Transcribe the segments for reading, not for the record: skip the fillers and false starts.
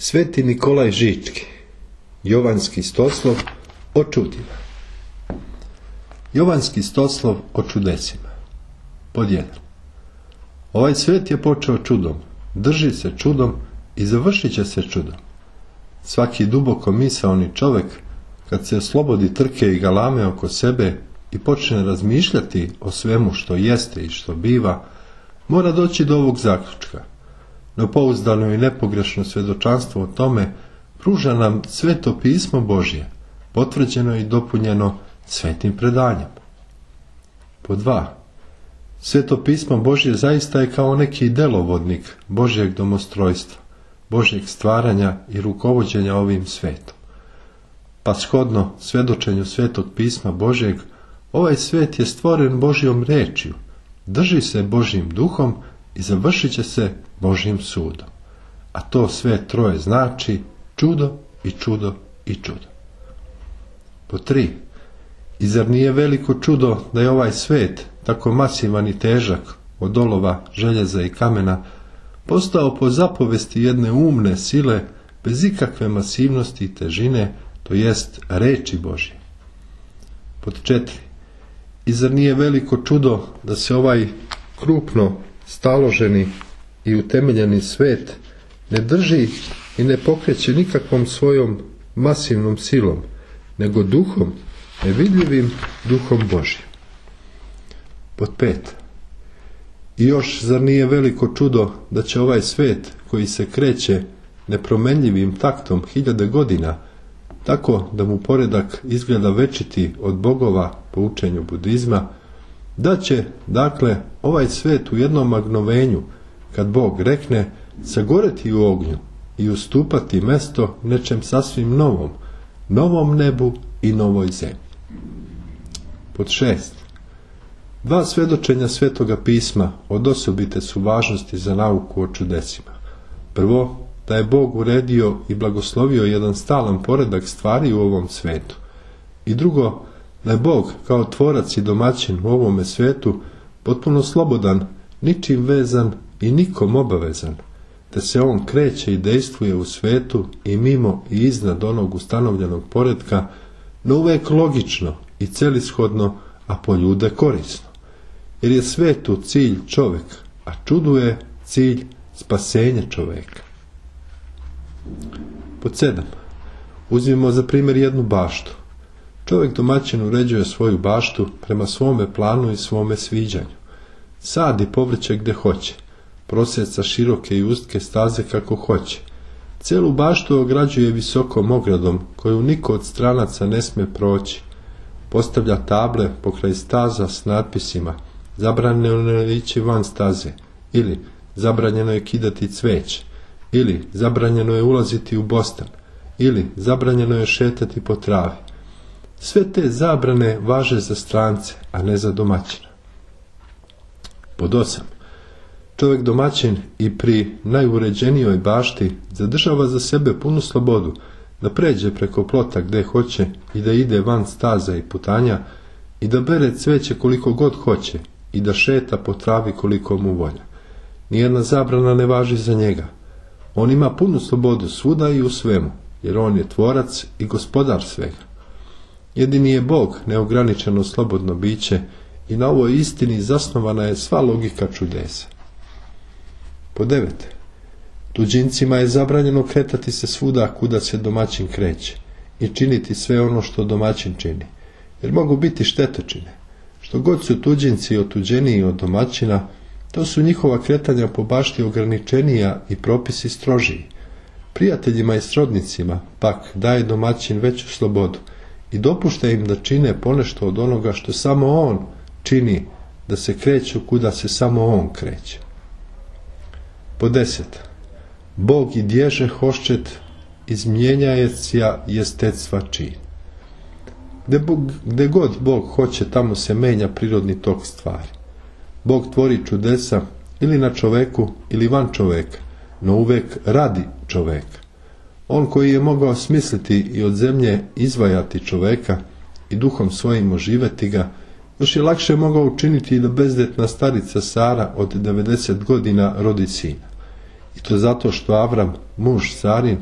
Sveti Nikolaj Žički, Jovanski stoslov o čudima. Jovanski stoslov o čudesima. Pod 1. Ovaj svet je počeo čudom, drži se čudom i završit će se čudom. Svaki duboko misaoni čovjek, kad se oslobodi trke i galame oko sebe i počne razmišljati o svemu što jeste i što biva, mora doći do ovog zaključka. No pouzdano i nepogrešno svjedočanstvo o tome pruža nam Sveto pismo Božje, potvrđeno i dopunjeno svetim predanjem. Pod 2. Sveto pismo Božje zaista je kao neki delovodnik Božjeg domostrojstva, Božjeg stvaranja i rukovođenja ovim svetom. Pa shodno svjedočenju Svetog pisma Božjeg, ovaj svet je stvoren Božjom rečju, drži se Božjim duhom i završit će se Božjim sudom. A to sve troje znači čudo i čudo i čudo. Pod 3. I zar nije veliko čudo da je ovaj svet, tako masivan i težak, od olova, željeza i kamena, postao po zapovesti jedne umne sile, bez ikakve masivnosti i težine, to jest reči Božje. Pod 4. I zar nije veliko čudo da se ovaj krupno staloženi i utemeljeni svet ne drži i ne pokreće nikakvom svojom masivnom silom, nego duhom, nevidljivim duhom Božjim. Pod 5. I još zar nije veliko čudo da će ovaj svet koji se kreće nepromenljivim taktom 1000 godina, tako da mu poredak izgleda večiti od bogova po učenju budizma, da će, dakle, ovaj svet u jednom magnovenju, kad Bog rekne, sagoreti u ognju i ustupati mesto nečem sasvim novom, novom nebu i novoj zemlji. Pod 6. 2 svjedočenja Svetoga pisma od osobite su važnosti za nauku o čudesima. Prvo, da je Bog uredio i blagoslovio jedan stalan poredak stvari u ovom svetu. I drugo, da je Bog kao tvorac i domaćin u ovome svetu potpuno slobodan, ničim vezan i nikom obavezan, te se on kreće i dejstvuje u svetu i mimo i iznad onog ustanovljenog poretka, no uvek logično i celishodno, a po ljude korisno. Jer je svetu cilj čovjek, a čudu je cilj spasenje čovjeka. Pod 7. Uzmimo za primjer jednu baštu. Čovjek domaćin uređuje svoju baštu prema svome planu i svome sviđanju. Sadi povrće gdje hoće, prosjeca široke i ustke staze kako hoće. Cijelu baštu ograđuje visokom ogradom koju niko od stranaca ne smije proći. Postavlja table pokraj staza s natpisima zabranjeno je ići van staze, ili zabranjeno je kidati cveće, ili zabranjeno je ulaziti u bostan, ili zabranjeno je šetati po travi. Sve te zabrane važe za strance, a ne za domaćina. Pod 8. Čovjek domaćin i pri najuređenijoj bašti zadržava za sebe punu slobodu da pređe preko plota gdje hoće i da ide van staza i putanja i da bere cveće koliko god hoće i da šeta po travi koliko mu volja. Nijedna zabrana ne važi za njega. On ima punu slobodu svuda i u svemu, jer on je tvorac i gospodar svega. Jedini je Bog neograničeno slobodno biće i na ovoj istini zasnovana je sva logika čudesa. Pod 9. Tuđincima je zabranjeno kretati se svuda kuda se domaćin kreće i činiti sve ono što domaćin čini, jer mogu biti štetočine. Što god su tuđinci otuđeniji od domaćina, to su njihova kretanja po bašti ograničenija i propisi strožiji. Prijateljima i srodnicima pak daje domaćin veću slobodu i dopušta im da čine ponešto od onoga što samo on čini, da se kreću kuda se samo on kreće. Pod 10. Bog i dježe hoščet izmijenjajecija jestectva čin. Gde god Bog hoće, tamo se menja prirodni tok stvari. Bog tvori čudesa ili na čoveku ili van čoveka, no uvek radi čoveka. On koji je mogao smisliti i od zemlje izvajati čoveka i duhom svojim oživeti ga, još je lakše mogao učiniti i da bezdetna starica Sara od 90 godina rodi sina. I to zato što Avram, muž Sarin,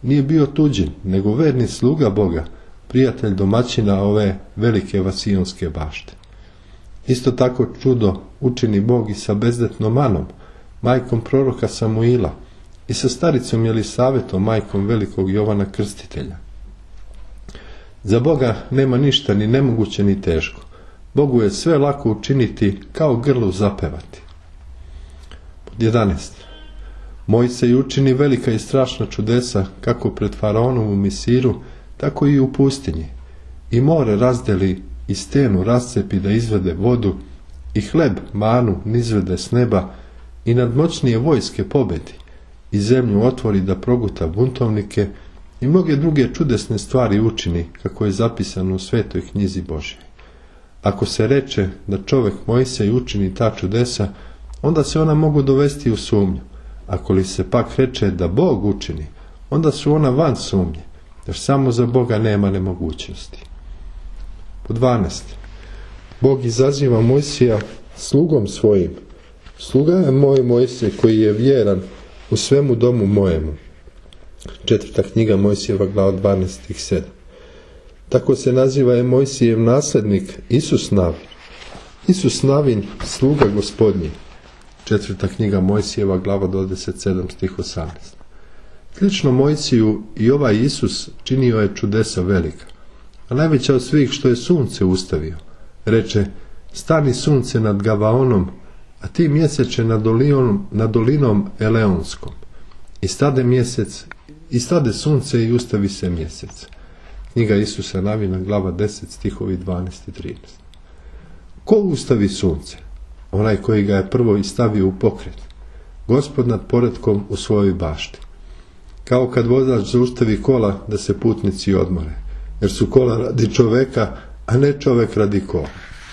nije bio tuđin, nego verni sluga Boga, prijatelj domaćina ove velike Vasionske bašte. Isto tako čudo učini Bog i sa bezdetnom Anom, majkom proroka Samuila, i sa staricom Jelisavetom, majkom velikog Jovana Krstitelja. Za Boga nema ništa ni nemoguće ni teško. Bogu je sve lako učiniti, kao grlu zapevati. Pod 11. Mojsej učini velika i strašna čudesa, kako pred Faraonovu Misiru, tako i u pustinji. I more razdeli, i stenu rascepi da izvede vodu, i hleb manu nizvede s neba, i nadmoćnije vojske pobedi, i zemlju otvori da proguta buntovnike, i mnoge druge čudesne stvari učini, kako je zapisano u Svetoj knjizi Božjoj. Ako se reče da čovek Mojsej učini ta čudesa, onda se ona mogu dovesti u sumnju. Ako li se pak reče da Bog učini, onda su ona van sumnje, jer samo za Boga nema nemogućnosti. Po 12. Bog izaziva Mojsija slugom svojim. Sluga je moj Mojsej, koji je vjeran u svemu domu mojemu. 4. knjiga Mojsijeva, glava 12, stih 7. Tako se naziva je Mojsijev naslednik Isus Navin. Isus Navin, sluga Gospodnji. 4. knjiga Mojsijeva, glava 27, stih 18. Slično Mojsiju i ovaj Isus činio je čudesa velika, a najveća od svih što je sunce ustavio. Reče, stani sunce nad Gavaonom, a ti mjeseče nad dolinom Eleonskom. I stade sunce i ustavi se mjesec. Knjiga Isusa Navina, glava 10, stihovi 12 i 13. Ko ustavi sunce? Onaj koji ga je prvo i stavio u pokret. Gospod nad poretkom u svojoj bašti. Kao kad vozač zaustavi kola da se putnici odmore, jer su kola radi čoveka, a ne čovek radi kola.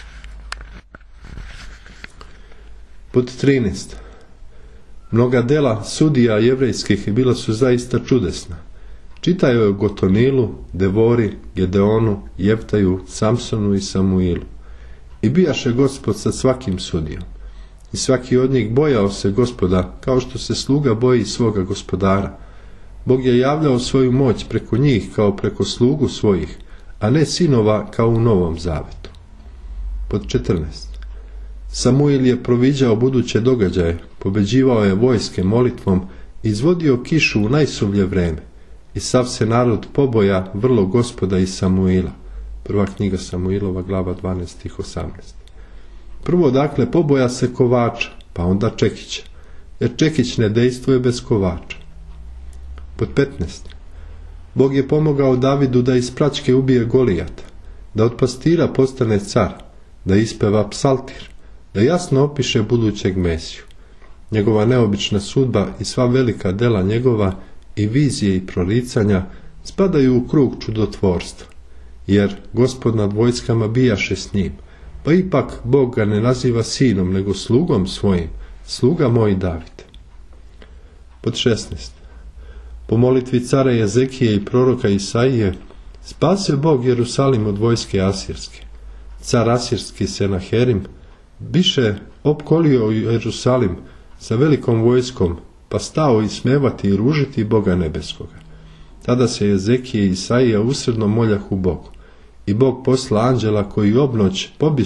Pod 13. Mnoga dela sudija jevrejskih bila su zaista čudesna. Čitaju o Gotonilu, Devori, Gedeonu, Jeftaju, Samsonu i Samuilu. I bijaše Gospod sa svakim sudijom. I svaki od njih bojao se Gospoda, kao što se sluga boji svoga gospodara. Bog je javljao svoju moć preko njih kao preko slugu svojih, a ne sinova kao u Novom Zavetu. Pod 14. Samuil je proviđao buduće događaje, pobeđivao je vojske molitvom, izvodio kišu u najsuvlje vreme. I sav se narod poboja vrlo Gospoda i Samuila. Prva knjiga Samuilova, glava 12, stih 18. Prvo dakle poboja se kovača, pa onda čekića, jer čekić ne dejstvuje bez kovača. Pod 15. Bog je pomogao Davidu da iz praćke ubije Golijata, da od pastira postane car, da ispeva psaltir, da jasno opiše budućeg Mesiju. Njegova neobična sudba i sva velika dela njegova i vizije i proricanja spadaju u krug čudotvorstva, jer Gospod nad vojskama bijaše s njim, pa ipak Bog ga ne naziva sinom, nego slugom svojim, sluga moj David. Pod 16. Po molitvi cara Jezekije i proroka Isaije spasio Bog Jerusalim od vojske asirske. Car asirski Senaherim biše opkolio Jerusalim sa velikom vojskom, pa stao ismevati i ružiti Boga nebeskoga. Tada se Jezekije i Isaija usredno moljahu Bogu, i Bog posla anđela koji obnoć pobi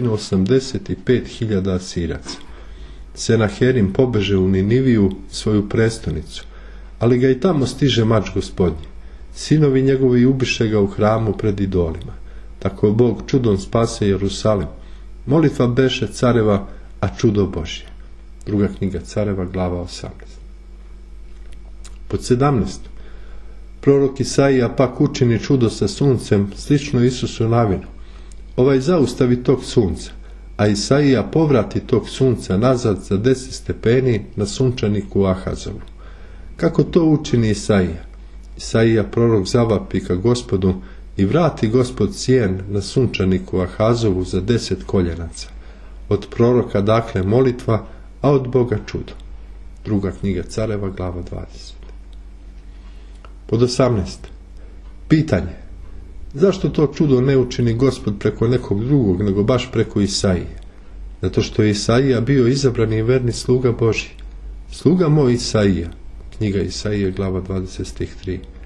185.000 Asiraca. Senaherim pobeže u Niniviju, svoju prestonicu, ali ga i tamo stiže mač Gospodnji. Sinovi njegovi ubiše ga u hramu pred idolima. Tako Bog čudom spase Jerusalim. Molitva beše careva, a čudo Božje. Druga knjiga Careva, glava 18. Pod 17. Prorok Isaija pak učini čudo sa suncem, slično Isusu Navinu. Ovaj zaustavi tog sunca, a Isaija povrati tog sunca nazad za 10 stepeni na sunčaniku Ahazovu. Kako to učini Isaija? Isaija prorok zavapi ka Gospodu i vrati Gospod sjen na sunčaniku Ahazovu za 10 koljenaca. Od proroka dakle molitva, a od Boga čudo. Druga knjiga Careva, glava 20. Pod 18. Pitanje. Zašto to čudo ne učini Gospod preko nekog drugog, nego baš preko Isaije? Zato što je Isaija bio izabrani i verni sluga Božji. Sluga moj Isaija. Knjiga Isaije, glava 20, stih 3.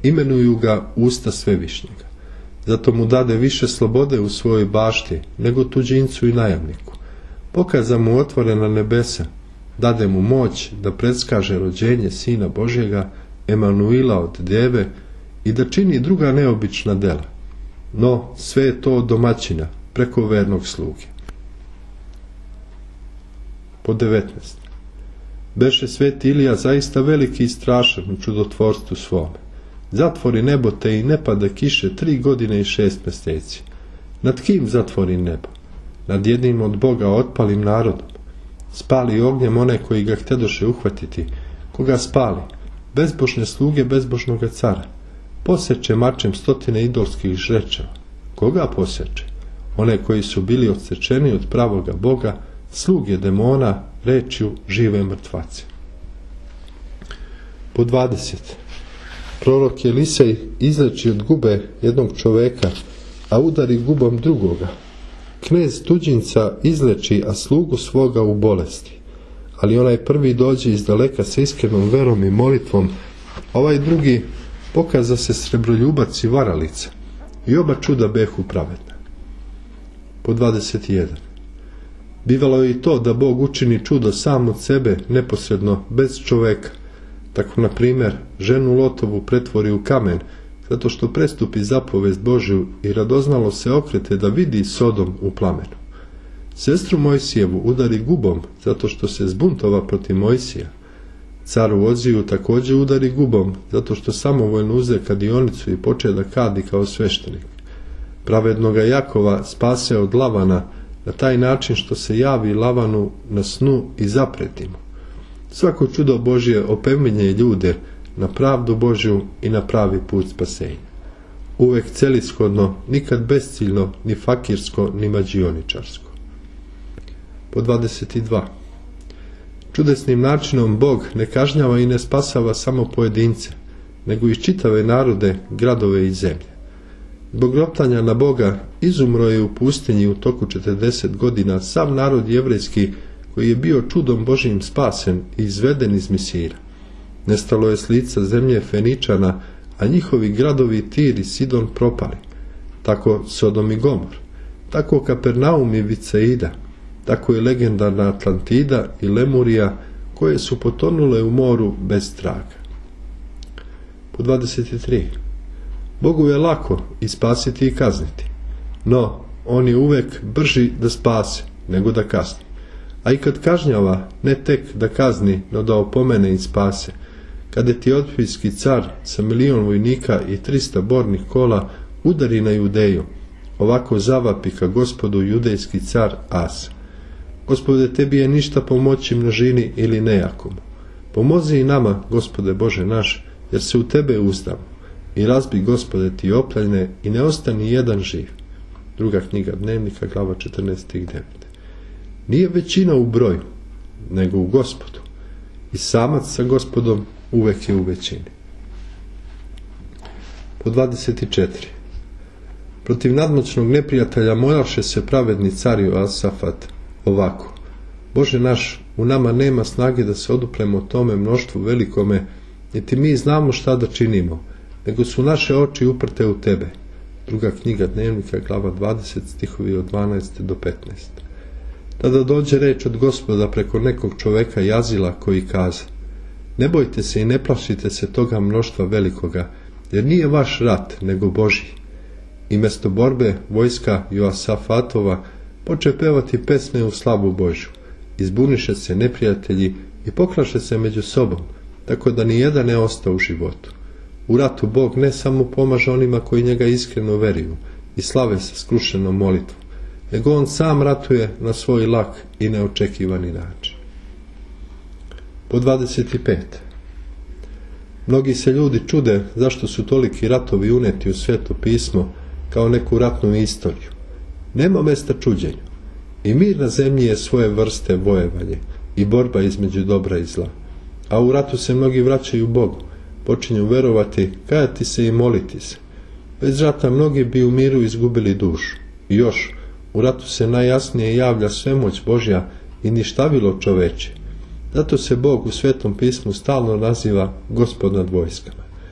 imenuju ga usta Svevišnjega. Zato mu dade više slobode u svojoj bašti nego tuđincu i najamniku. Pokaza mu otvorena nebesa, dade mu moć da predskaže rođenje Sina Božjega, Emanuila od deve, i da čini druga neobična dela. No, sve je to od domaćina, preko vernog sluge. Po 19. Beše sveti Ilija zaista veliki i strašan u čudotvorstvu svome. Zatvori nebote i ne pada kiše 3 godine i 6 mjeseci. Nad kim zatvori nebo? Nad jednim od Boga otpalim narodom. Spali ognjem one koji ga htedoše uhvatiti. Koga spali? Bezbožne sluge bezbožnoga cara. Poseče mačem 100 idolskih žrečeva. Koga poseče? One koji su bili odsečeni od pravoga Boga, sluge demona, rečju žive mrtvace. Po 20. Prorok Elisej izleči od gube jednog čoveka, a udari gubom drugoga. Knez tuđinca izleči, a slugu svoga u bolesti. Ali onaj prvi dođe iz daleka sa iskrenom verom i molitvom, ovaj drugi pokaza se srebroljubac i varalica. I oba čuda behu pravedna. Po 21. Bivalo je i to da Bog učini čudo sam od sebe, neposredno, bez čoveka. Tako, na primjer, ženu Lotovu pretvori u kamen, zato što prestupi zapovest Božju i radoznalo se okrete da vidi Sodom u plamenu. Sestru Mojsijevu udari gubom, zato što se zbuntova protiv Mojsija. Caru Oziju također udari gubom, zato što samovoljno uze kadionicu i poče da kadi kao sveštenik. Pravednoga Jakova spase od Lavana na taj način što se javi Lavanu na snu i zapreti mu. Svako čudo Božje opominje ljude na pravdu Božju i na pravi put spasenja. Uvek celishodno, nikad besciljno, ni fakirsko, ni mađioničarsko. Po 22. Čudesnim načinom Bog ne kažnjava i ne spasava samo pojedince, nego i čitave narode, gradove i zemlje. Zbog roptanja na Boga izumro je u pustinji u toku 40 godina sav narod jevrejski koji je bio čudom Božjim spasen i izveden iz Misira. Nestalo je s lica zemlje Feničana, a njihovi gradovi Tir i Sidon propali. Tako Sodom i Gomor, tako Kapernaum i Viceida, tako i legendarna Atlantida i Lemurija, koje su potonule u moru bez traga. Po 23. Bogu je lako i spasiti i kazniti, no on je uvek brži da spase nego da kazni. A i kad kažnjava, ne tek da kazni, no da opomene i spase. Kad etiopijski car sa 1.000.000 vojnika i 300 bornih kola udari na Judeju, ovako zavapi ka Gospodu judejski car Asa: Gospode, tebi je ništa pomoći množini ili nejakomu. Pomozi i nama, Gospode Bože naš, jer se u tebe uzdamo. I razbi, Gospode, Etiopljane i ne ostani jedan živ. Druga knjiga Dnevnika, glava 14 i 9. Nije većina u broju, nego u Gospodu. I samac sa Gospodom uvek je u većini. Po 24. Protiv nadmoćnog neprijatelja molaše se pravedni car Josafat ovako: Bože naš, u nama nema snage da se odupremo tome mnoštvu velikome, niti mi znamo šta da činimo, nego su naše oči uprte u tebe. Druga knjiga Dnevnika, glava 20, stihovi od 12 do 15. Tada dođe reč od Gospoda preko nekog čoveka Jazila, koji kaza: Ne bojte se i ne plašite se toga mnoštva velikoga, jer nije vaš rat, nego Božji. I mjesto borbe vojska Josafatova poče pevati pesme u slavu Božju. Izbuniše se neprijatelji i poklaše se među sobom, tako da ni jedan ne ostao u životu. U ratu Bog ne samo pomaže onima koji njega iskreno veruju i slave se skrušenom molitvom, nego on sam ratuje na svoj lak i neočekivani način. Po 25. Mnogi se ljudi čude zašto su toliki ratovi uneti u Sveto pismo kao neku ratnu istoriju. Nema mesta čuđenju. I mir na zemlji je svoje vrste vojevanje i borba između dobra i zla. A u ratu se mnogi vraćaju Bogu, počinju verovati, kajati se i moliti se. Bez rata mnogi bi u miru izgubili dušu. I još, u ratu se najjasnije javlja svemoć Božja i ništavilo čoveče. Zato se Bog u Svetom pismu stalno naziva Gospod nad vojskama.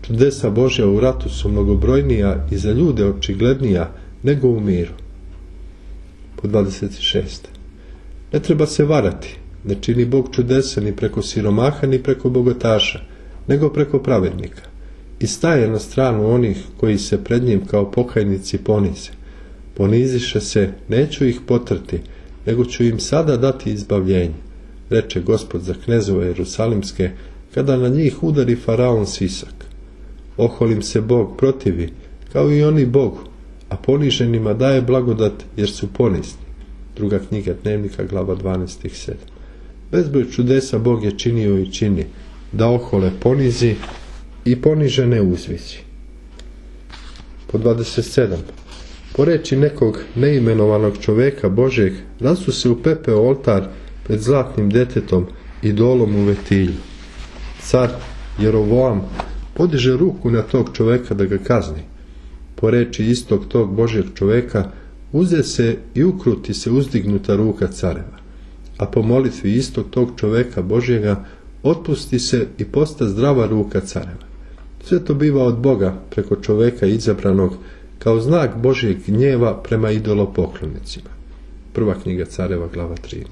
Čudesa Božja u ratu su mnogobrojnija i za ljude očiglednija nego u miru. Po 26. Ne treba se varati, ne čini Bog čudesa ni preko siromaha ni preko bogataša, nego preko pravednika. I staje na stranu onih koji se pred njim kao pokajnici ponize. Poniziše se, neću ih potrti, nego ću im sada dati izbavljenje, reče Gospod za knezove Jerusalimske, kada na njih udari faraon sisak. Oholim se Bog protivi, kao i oni Bogu, a poniženima daje blagodat jer su ponizni. Druga knjiga Dnevnika, glava 12:7. Bezbroj čudesa Bog je činio i čini, da ohole ponizi i ponižene uzvići. Po 27. Po reči nekog neimenovanog čoveka Božeg, rasu se u pepeo oltar pred zlatnim detetom, idolom u Vetilju. Car Jerovoam podiže ruku na tog čoveka da ga kazni. Po reči istog tog Božjeg čoveka, uze se i ukruti se uzdignuta ruka careva, a po molitvi istog tog čoveka Božjega otpusti se i posta zdrava ruka careva. Sve to biva od Boga preko čoveka izabranog kao znak Božjeg gnjeva prema idolopoklonicima. Prva knjiga Careva, glava 13.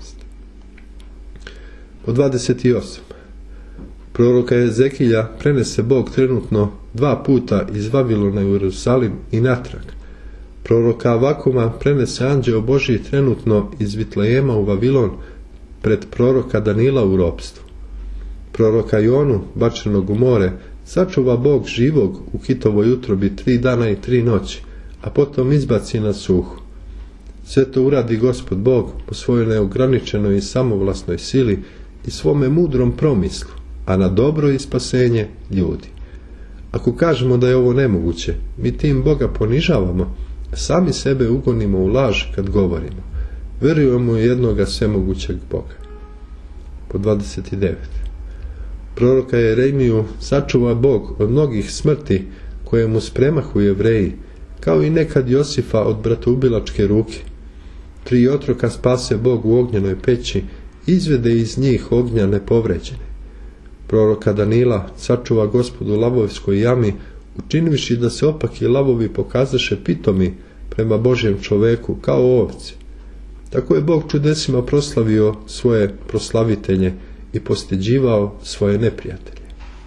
Po 28. Proroka Ezekilja prenese Bog trenutno 2 puta iz Vavilona u Jerusalim i natrag. Proroka Avakuma prenese anđeo Božji trenutno iz Vitlejema u Vavilon pred proroka Danila u ropstvu. Proroka Jonu, bačenog u more, sačuva Bog živog u kitovoj utrobi 3 dana i 3 noći, a potom izbaci na suhu. Sve to uradi Gospod Bog po svojoj neograničenoj i samovlasnoj sili i svome mudrom promislu, a na dobro i spasenje ljudi. Ako kažemo da je ovo nemoguće, mi tim Boga ponižavamo, sami sebe ugonimo u laž kad govorimo. Verujemo u jednoga svemogućeg Boga. Po 29. Proroka Jeremiju sačuva Bog od mnogih smrti koje mu spremahu Jevreji, kao i nekad Josifa od bratoubilačke ruke. 3 otroka spase Bog u ognjenoj peći, izvede iz njih ognja nepovređene. Proroka Danila sačuva Gospod u lavovskoj jami, učinivši da se opaki lavovi pokazaše pitomi prema Božjem čoveku kao ovce. Tako je Bog čudesima proslavio svoje proslavitelje i posteđivao svoje neprijatelje.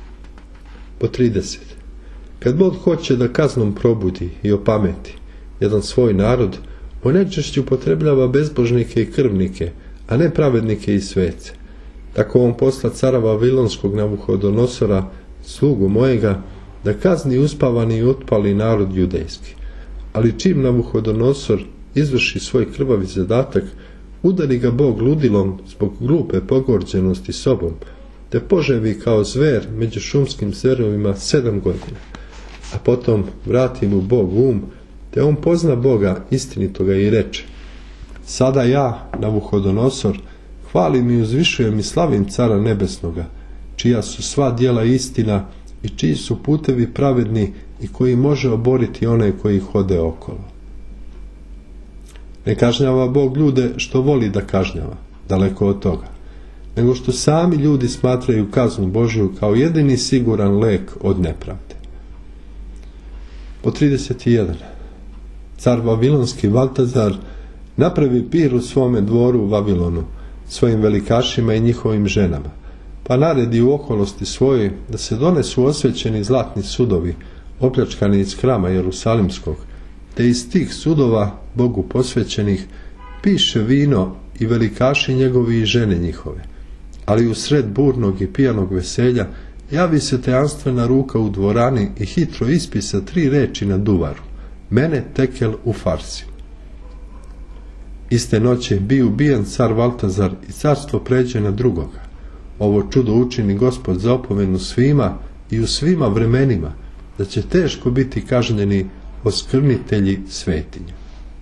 Po 30. Kad Bog hoće da kaznom probudi i opameti jedan svoj narod, on najčešće upotrebljava bezbožnike i krvnike, a ne pravednike i svece. Tako on posla cara Vavilonskog Navuhodonosora, slugu mojega, da kazni uspavani i otpali narod judejski. Ali čim Navuhodonosor izvrši svoj krvavi zadatak, udari ga Bog ludilom zbog glupe pogorđenosti sobom, te poževi kao zver među šumskim zverovima 7 godina. A potom vrati mu Bog te on pozna Boga istinitoga i reče: sada ja, Navuhodonosor, hvalim i uzvišujem i slavim cara nebesnoga, čija su sva djela istina i čiji su putevi pravedni i koji može oboriti one koji hode okolo. Ne kažnjava Bog ljude što voli da kažnjava, daleko od toga, nego što sami ljudi smatraju kaznu Božju kao jedini siguran lek od nepravde. Po 31. Car Vavilonski Valtazar napravi pir u svome dvoru u Vavilonu, svojim velikašima i njihovim ženama, pa naredi u okolosti svojoj da se donesu osvećeni zlatni sudovi, opljačkani iz hrama Jerusalimskog, te iz tih sudova, Bogu posvećenih, piše vino i velikaši njegovi i žene njihove. Ali u sred burnog i pijanog veselja javi se tajanstvena ruka u dvorani i hitro ispisa 3 reči na duvaru: mene tekel u farsi. Iste noći bi ubijen car Valtazar i carstvo pređe na drugoga. Ovo čudo učini Gospod za opomenu svima i u svima vremenima, da će teško biti kažnjeni oskvrnitelji svetinja.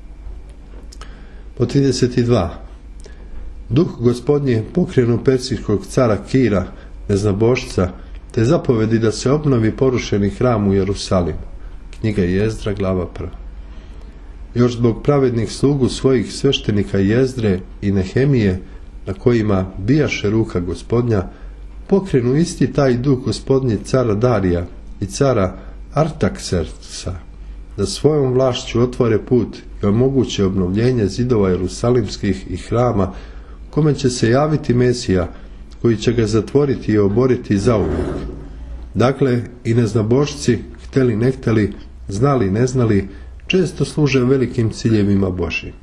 Po 32. Duh Gospodnji pokrenu persijskog cara Kira, neznabošca, te zapovedi da se obnovi porušeni hram u Jerusalimu. Knjiga Jezdra, glava 1. Još zbog pravednih slugu svojih sveštenika Jezdre i Nehemije, na kojima bijaše ruka Gospodnja, pokrenu isti taj duh Gospodnji cara Darija i cara Artakserksa da svojom vlašću otvore put i omoguće obnovljenje zidova jerusalimskih i hrama, kome će se javiti Mesija, koji će ga zatvoriti i oboriti zauvijek. Dakle, i neznabošci, hteli ne hteli, znali ne znali, često služe velikim ciljevima Božjim.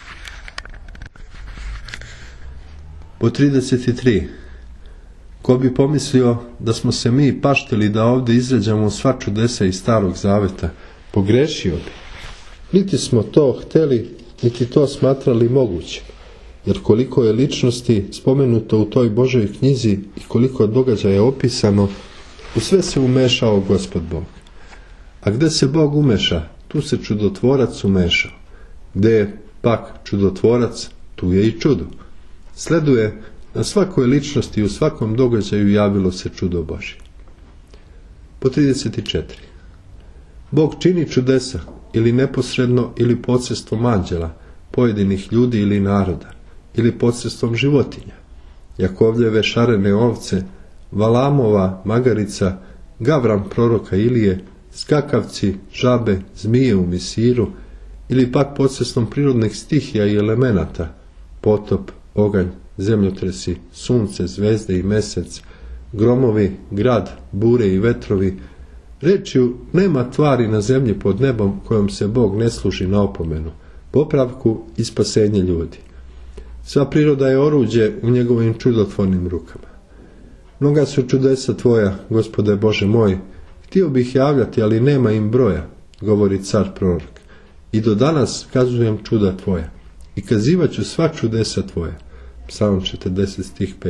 Po 33. Ko bi pomislio da smo se mi paštili da ovdje izređamo sva čudesa iz Starog Zaveta, pogrešio bi. Niti smo to hteli, niti to smatrali mogućim, jer koliko je ličnosti spomenuto u toj Božoj knjizi i koliko događaja je opisano, u sve se umešao Gospod Bog. A gde se Bog umeša, tu se čudotvorac umešao. Gde je pak čudotvorac, tu je i čudo. Sleduje, na svakoj ličnosti i u svakom događaju javilo se čudo Božje. Po 34. Bog čini čudesa, ili neposredno ili posredstvom anđela, pojedinih ljudi ili naroda, ili posredstvom životinja. Jakovljeve šarene ovce, Valamova magarica, Gavram proroka Ilije, skakavci, žabe, zmije u Misiru, ili pak posredstvom prirodnih stihija i elemenata, potop, oganj, zemljotresi, sunce, zvezde i mesec, gromovi, grad, bure i vetrovi. Rečju, nema tvari na zemlji pod nebom kojom se Bog ne služi na opomenu, popravku i spasenje ljudi. Sva priroda je oruđe u njegovim čudotvornim rukama. Mnoga su čudesa tvoja, Gospode Bože moj, htio bih javljati, ali nema im broja, govori car prorok. I do danas kazujem čuda tvoja i kazivat ću sva čudesa tvoja. Psalm 40 stih 5.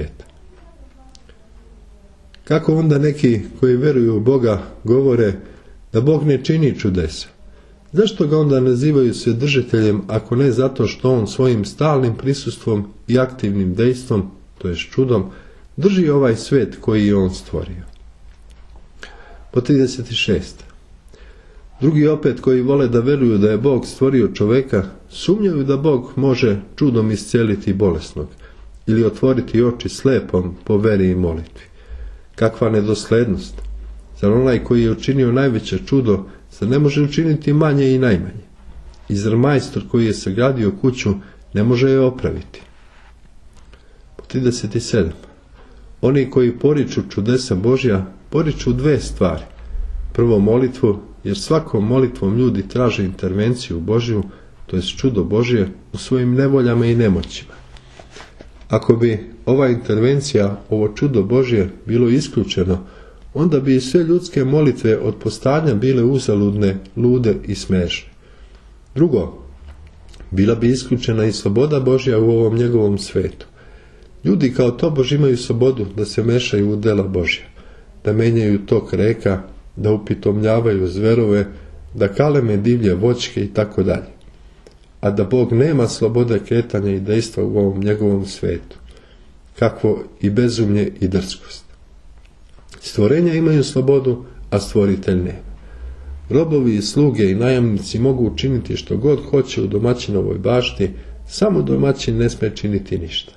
Kako onda neki koji veruju u Boga govore da Bog ne čini čudesa? Zašto ga onda nazivaju svedržiteljem, ako ne zato što on svojim stalnim prisustvom i aktivnim dejstvom, to jest čudom, drži ovaj svet koji je on stvorio? Po 36. Drugi opet koji vole da veruju da je Bog stvorio čoveka, sumnjaju da Bog može čudom isceliti bolesnog ili otvoriti oči slepom po veri i molitvi. Kakva nedoslednost! Zar onaj koji je učinio najveće čudo, zar ne može učiniti manje i najmanje? I zar majstor koji je sagradio kuću ne može je opraviti? Po 37. Oni koji poriču čudesa Božja, poriču dve stvari. Prvo molitvu, jer svakom molitvom ljudi traže intervenciju Božju, to jest čudo Božje, u svojim nevoljama i nemoćima. Ako bi ova intervencija, ovo čudo Božje, bilo isključeno, onda bi i sve ljudske molitve od postanja bile uzaludne, lude i smešne. Drugo, bila bi isključena i sloboda Božja u ovom njegovom svetu. Ljudi kao tobož imaju slobodu da se mešaju u dela Božja, da menjaju tok reka, da upitomljavaju zverove, da kaleme divlje voćke i tako dalje. A da Bog nema slobode kretanja i dejstva u ovom njegovom svetu. Kakvo i bezumlje i drskost. Stvorenja imaju slobodu, a stvoritelj nema. Robovi i sluge i najamnici mogu učiniti što god hoće u domaćinovoj bašti, samo domaćin ne sme činiti ništa.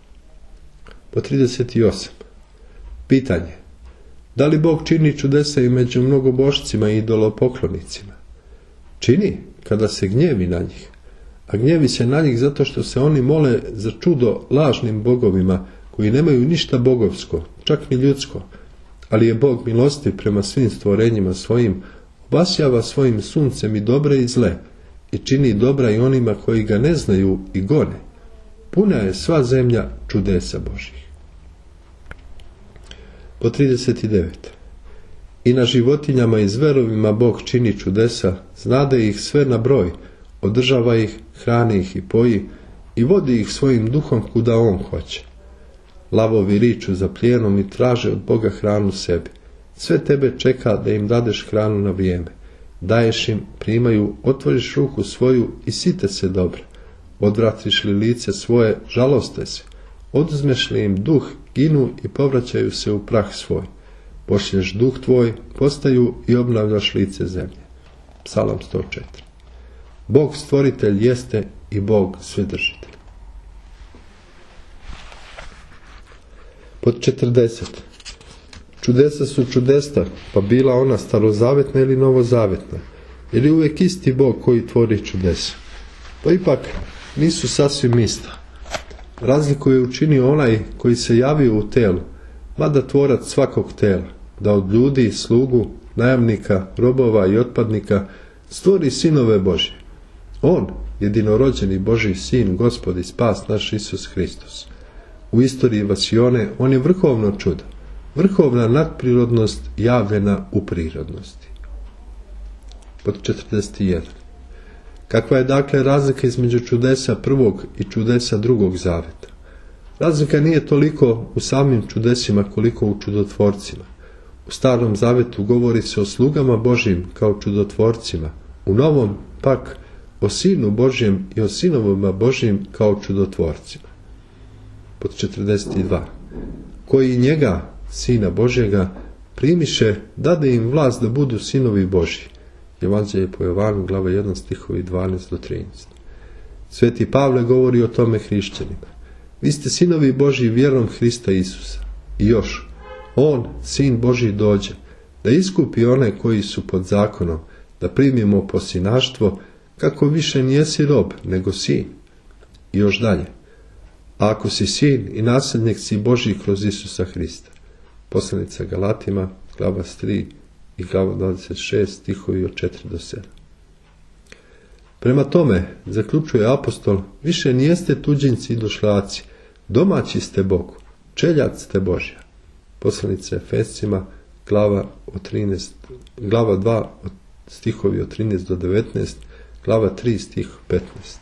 Po 38. Pitanje. Da li Bog čini čudesa i među mnogobošcima i idolopoklonicima? Čini, kada se gnjevi na njih. A gnjevi se na njih zato što se oni mole za čudo lažnim bogovima, koji nemaju ništa bogovsko, čak ni ljudsko. Ali je Bog milostiv prema svim stvorenjima svojim, obasjava svojim suncem i dobre i zle, i čini dobra i onima koji ga ne znaju i gone. Puna je sva zemlja čudesa Božjih. Po 39. I na životinjama i zverovima Bog čini čudesa, znade ih sve na broj, održava ih, hrani ih i poji i vodi ih svojim duhom kuda on hoće. Lavovi riču za plijenom i traže od Boga hranu sebi. Sve tebe čeka da im dadeš hranu na vrijeme. Daješ im, primaju, otvoriš ruku svoju i site se dobro. Odvratiš li lice svoje, žaloste se. Oduzmeš li im duh, ginu i povraćaju se u prah svoj. Pošlješ duh tvoj, postaju i obnavljaš lice zemlje. Psalam 104. Bog stvoritelj jeste i Bog svedržitelj. Pod 40. Čudesa su čudesa, pa bila ona starozavetna ili novozavetna, jer je uvijek isti Bog koji tvori čudesa. Pa ipak nisu sasvim ista. Razliku je učinio onaj koji se javio u telu, mada tvorac svakog tela, da od ljudi, slugu, najamnika, robova i otpadnika stvori sinove Božje. On, jedinorođeni Božji sin, Gospod i spas naš Isus Hristos. U istoriji vasione on je vrhovno čudo, vrhovna nadprirodnost javljena u prirodnosti. Pod 41. Kakva je dakle razlika između čudesa prvog i čudesa drugog zaveta? Razlika nije toliko u samim čudesima koliko u čudotvorcima. U starom zavetu govori se o slugama Božjim kao čudotvorcima, u novom pak o sinu Božjem i o sinovima Božjim kao čudotvorcima. Pod 42. Koji njega, sina Božjega, primiše, dade im vlast da budu sinovi Božji. Evanđelje po Jovanu, glava 1, stihovi 12 do 13. Sveti Pavle govori o tome hrišćanima. Vi ste sinovi Božji vjerom Hrista Isusa. I još, on, sin Božji, dođe, da iskupi one koji su pod zakonom, da primimo posinaštvo, kako više nijesi rob, nego sin. I još dalje. A ako si sin i nasljednik si Božji kroz Isusa Hrista. Poslanica Galatima, glava 3 i glava 26, stihovi od 4 do 7. Prema tome, zaključuje apostol, više nijeste tuđinci i došljaci, domaći ste Bogu, čeljad ste Božja. Poslanica Efescima, glava 2, stihovi od 13 do 19, glava 3, stih 15.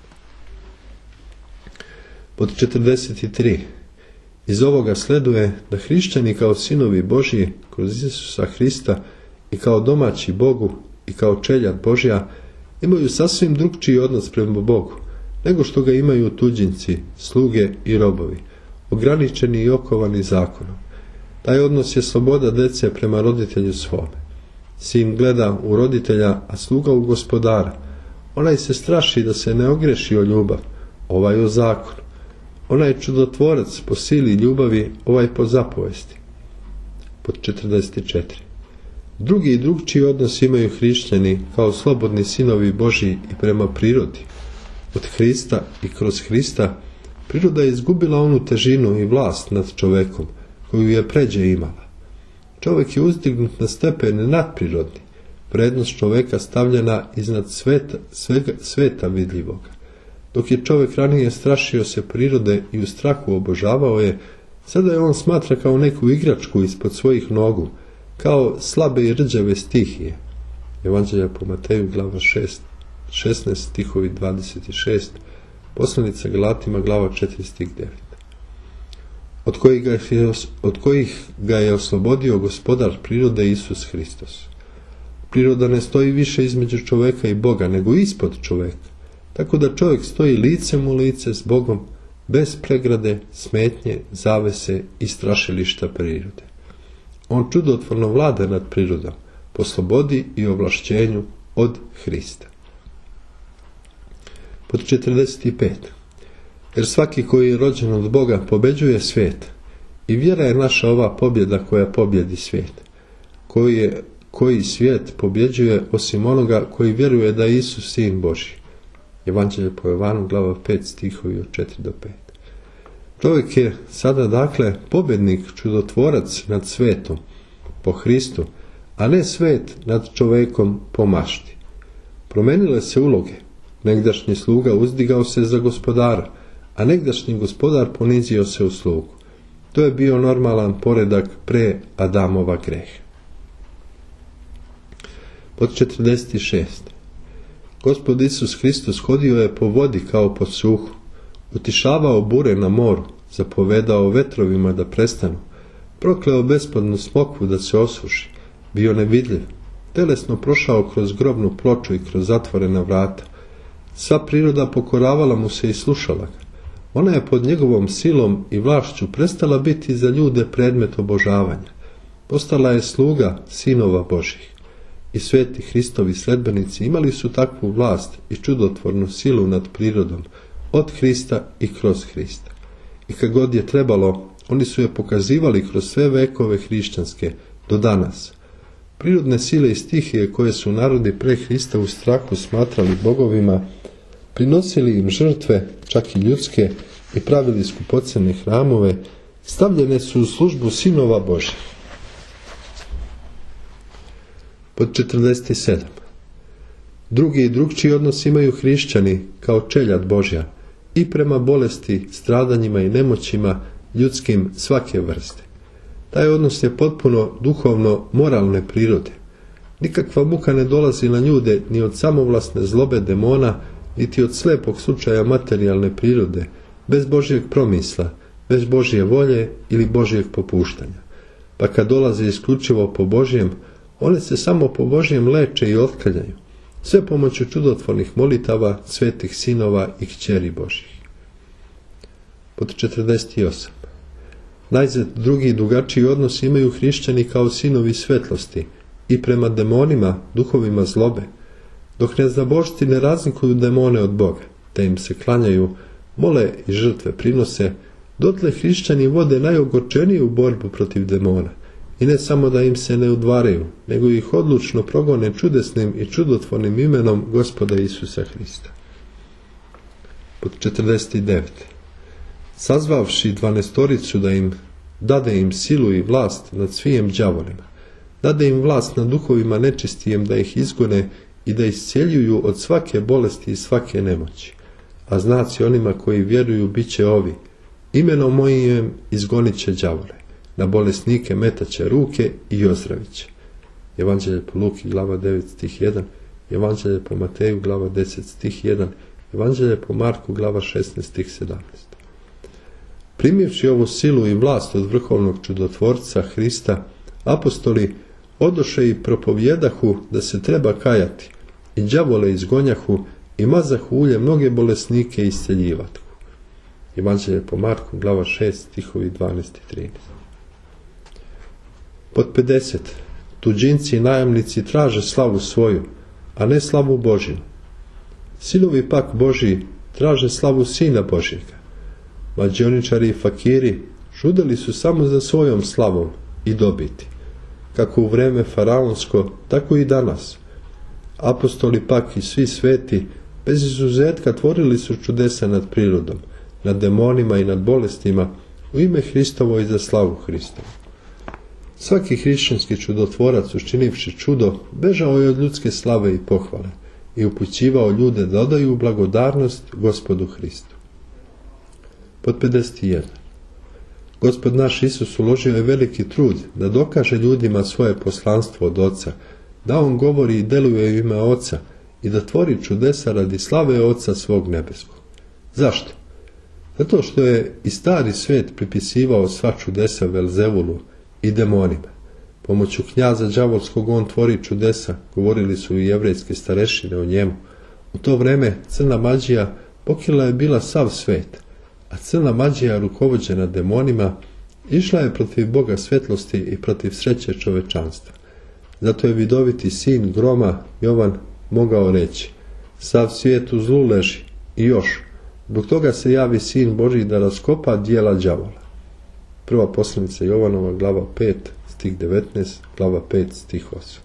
Pod 43. Iz ovoga sleduje da hrišćani kao sinovi Božji kroz Isusa Hrista i kao domaći Bogu i kao čeljad Božja imaju sasvim drukčiji odnos prema Bogu, nego što ga imaju tuđinci, sluge i robovi, ograničeni i okovani zakonom. Taj odnos je sloboda dece prema roditelju svome. Sin gleda u roditelja, a sluga u gospodara. Onaj se straši da se ne ogreši o ljubav, ovaj o zakonu. Onaj čudotvorac po sili ljubavi, ovaj po zapovesti. Pod 44. Drugi i drugčiji odnos imaju hrišćani kao slobodni sinovi Božji i prema prirodi. Od Hrista i kroz Hrista priroda je izgubila onu težinu i vlast nad čovekom koju je pređe imala. Čovjek je uzdignut na stepen nadprirodni, prednost čoveka stavljena iznad sveta vidljivoga. Dok je čovjek ranije strašio se prirode i u strahu obožavao je, sada je on smatra kao neku igračku ispod svojih nogu, kao slabe i rđave stihije. Evanđelje po Mateju, glava 16, stihovi 26, poslanica Galatima, glava 4, stih 9. Od kojih ga je oslobodio gospodar prirode Isus Hristos. Priroda ne stoji više između čoveka i Boga, nego ispod čoveka, tako da čovjek stoji licem u lice s Bogom, bez pregrade, smetnje, zavese i strašilišta prirode. On čudotvorno vlada nad prirodom, po slobodi i ovlašćenju od Hrista. Pod 45. Jer svaki koji je rođen od Boga pobeđuje svijet, i vjera je naša ova pobjeda koja pobjedi svijet. Koji svijet pobjeđuje osim onoga koji vjeruje da je Isus sin Božji. Evanđelje po Jovanu, glava 5, stihovi od 4 do 5. Čovjek je sada dakle pobjednik, čudotvorac nad svetom po Hristu, a ne svet nad čovjekom po mašti. Promenile se uloge. Negdašnji sluga uzdigao se za gospodara, a negdašnji gospodar ponizio se u slugu. To je bio normalan poredak pre Adamova greha. Pod 46. Gospod Isus Hristos hodio je po vodi kao po suhu, utišavao bure na moru, zapovedao vetrovima da prestanu, prokleo besplodnu smokvu da se osuši, bio nevidljiv, telesno prošao kroz grobnu ploču i kroz zatvorena vrata. Sva priroda pokoravala mu se i slušala ga. Ona je pod njegovom silom i vlašću prestala biti za ljude predmet obožavanja. Postala je sluga sinova Božjih. I sveti Hristovi sledbenici imali su takvu vlast i čudotvornu silu nad prirodom, od Hrista i kroz Hrista. I kad god je trebalo, oni su je pokazivali kroz sve vekove hrišćanske, do danas. Prirodne sile i stihije koje su narodi pre Hrista u strahu smatrali bogovima, prinosili im žrtve, čak i ljudske, i pravili skupocene hramove, stavljene su u službu sinova Božih. Pod 47. Drugi i drugčiji odnos imaju hrišćani kao čeljad Božja i prema bolesti, stradanjima i nemoćima ljudskim svake vrste. Taj odnos je potpuno duhovno moralne prirode. Nikakva muka ne dolazi na ljude ni od samovlasne zlobe demona, niti od slepog slučaja materijalne prirode, bez Božjeg promisla, bez Božje volje ili Božjeg popuštanja. Pa kad dolaze isključivo po Božjem, one se samo po Božjem leče i otklanjaju, sve pomoću čudotvornih molitava svetih sinova i kćeri Božjih. Pod 48. Najzad drugi i drugačiji odnos imaju hrišćani kao sinovi svetlosti i prema demonima, duhovima zlobe, dok neznabošci ne razlikuju demone od Boga, te im se klanjaju, mole i žrtve prinose, dotle hrišćani vode najogorčeniju borbu protiv demona, i ne samo da im se ne udvaraju, nego ih odlučno progone čudesnim i čudotvornim imenom Gospoda Isusa Hrista. Pod 49. Sazvavši 12 da im dade im silu i vlast nad svijem đavolima, dade im vlast nad duhovima nečistijem da ih izgone i da isceljuju od svake bolesti i svake nemoći. A znaci onima koji vjeruju bit će ovi: imenom mojim izgonit će đavole, na bolesnike metaće ruke i ozdravit će. Evanđelje po Luki, glava 9, stih 1, Evanđelje po Mateju, glava 10, stih 1, Evanđelje po Marku, glava 16, stih 17. Primivši ovu silu i vlast od vrhovnog čudotvorca Hrista, apostoli odoše i propovjedahu da se treba kajati, i đavole izgonjahu i mazahu ulje mnoge bolesnike i isceljivathu. Evanđelje po Marku, glava 6, stihovi 12 i 13. Pod 50. Tuđinci i najamnici traže slavu svoju, a ne slavu Božju. Sinovi pak Božji traže slavu Sina Božjega. Mađioničari i fakiri žudeli su samo za svojom slavom i dobiti, kako u vreme faraonsko, tako i danas. Apostoli pak i svi sveti bez izuzetka tvorili su čudesa nad prirodom, nad demonima i nad bolestima u ime Hristovo i za slavu Hristovu. Svaki hrišćanski čudotvorac, učinivši čudo, bežao je od ljudske slave i pohvale i upućivao ljude da odaju blagodarnost Gospodu Hristu. Pod 51. Gospod naš Isus uložio je veliki trud da dokaže ljudima svoje poslanstvo od Oca, da on govori i deluje u ime Oca i da tvori čudesa radi slave Oca svog nebeskog. Zašto? Zato što je i stari svet pripisivao sva čudesa Velzevulu i demonima. Pomoću knjaza đavolskog on tvori čudesa, govorili su i jevrejske starešine o njemu. U to vreme crna mađija pokrila je bila sav svet, a crna mađija, rukovođena demonima, išla je protiv Boga svetlosti i protiv sreće čovečanstva. Zato je vidoviti sin groma Jovan mogao reći: sav svijet u zlu leži, i još, zbog toga se javi sin Božji da raskopa djela đavola. Prva poslanica Jovanova, glava 5, stih 19, glava 5, stih 8.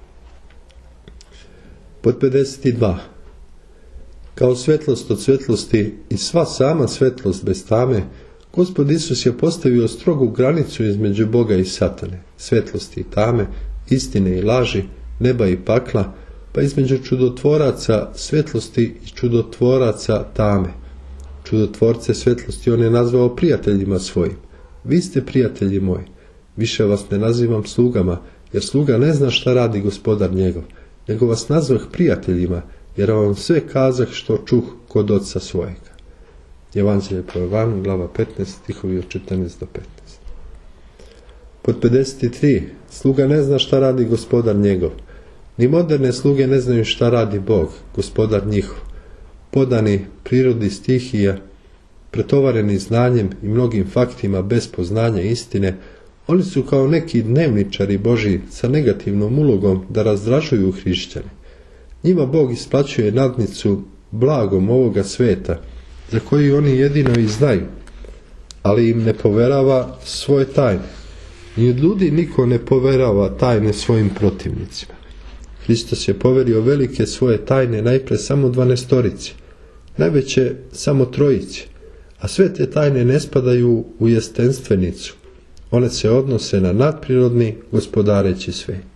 Pod 52. Kao svetlost od svetlosti i sva sama svetlost bez tame, Gospod Isus je postavio strogu granicu između Boga i satane, svetlosti i tame, istine i laži, neba i pakla, pa između čudotvoraca svetlosti i čudotvoraca tame. Čudotvorce svetlosti on je nazvao prijateljima svojim. Vi ste prijatelji moji, više vas ne nazivam slugama, jer sluga ne zna šta radi gospodar njegov, nego vas nazvah prijateljima, jer vam sve kazah što čuh kod oca svojega. Evanđelje po Jovanu, glava 15, stihovi od 14 do 15. Pod 53. Sluga ne zna šta radi gospodar njegov. Ni moderne sluge ne znaju šta radi Bog, gospodar njihov. Podani prirodi stihija, pretovareni znanjem i mnogim faktima bez poznanja istine, oni su kao neki dnevničari Božji sa negativnom ulogom da razdražuju hrišćane. Njima Bog isplaćuje nadnicu blagom ovoga sveta, za koji oni jedino i znaju, ali im ne poverava svoje tajne. Ni od ljudi niko ne poverava tajne svojim protivnicima. Hristos je poverio velike svoje tajne najpre samo 12, najveće samo 3, a sve te tajne ne spadaju u jestenstevenicu. One se odnose na nadprirodni gospodareći svet.